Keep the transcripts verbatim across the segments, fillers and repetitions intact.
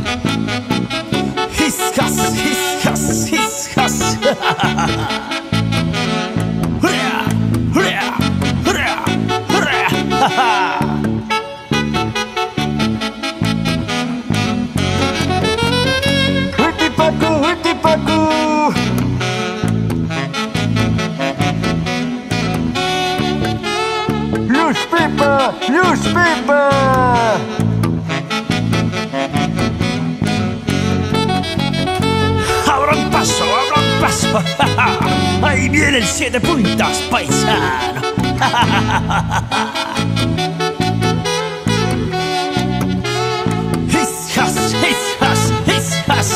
Hiskas, hiskas, hiskas. Hurra, hurra, hurra, hurra. Hurtipaku, hurtipaku. Newspaper, newspaper. Abran paso, abran paso. Ahí viene el siete puntas, paisano. Hisjas, hisjas, hisjas.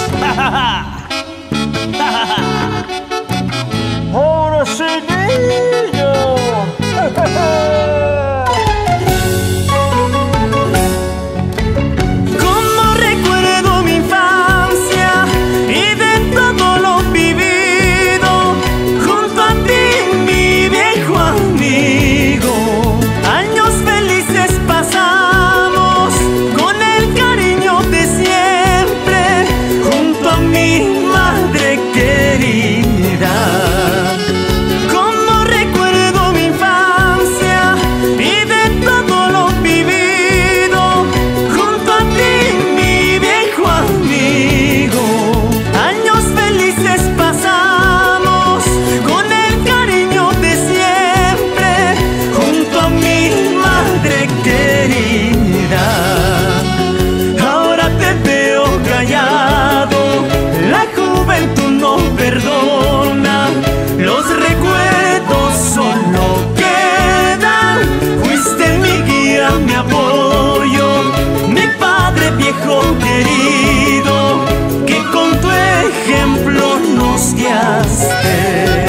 Ahora sí, niño. Perdona, los recuerdos solo quedan. Fuiste mi guía, mi apoyo, mi padre viejo querido, que con tu ejemplo nos guiaste.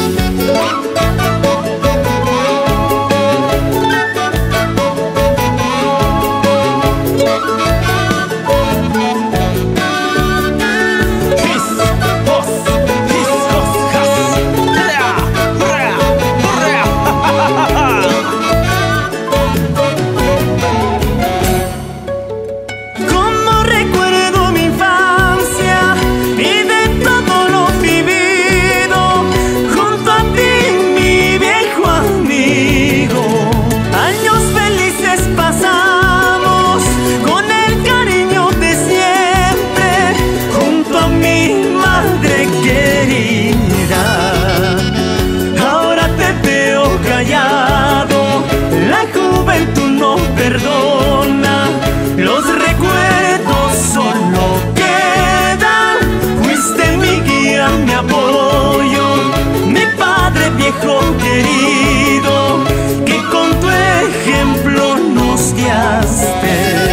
Perdona, los recuerdos solo quedan. Fuiste mi guía, mi apoyo, mi padre viejo querido, que con tu ejemplo nos guiaste.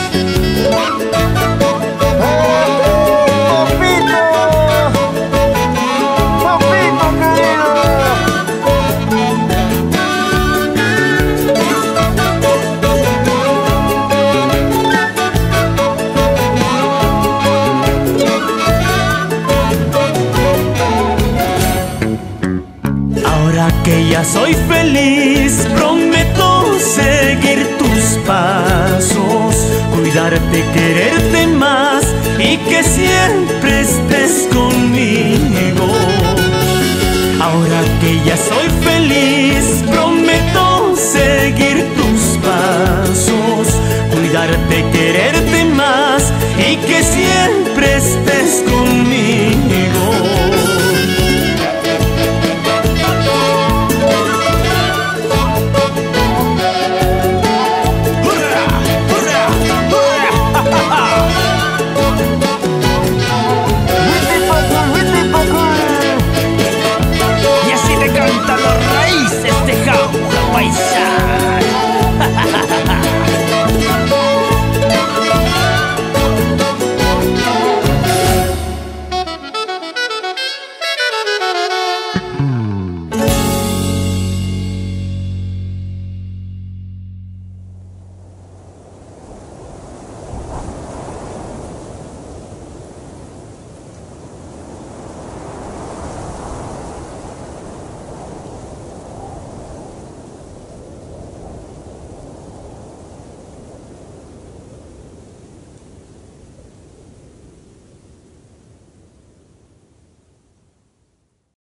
Que ya soy feliz, prometo seguir tus pasos, cuidarte, quererte más y que siempre estés conmigo. Ahora que ya soy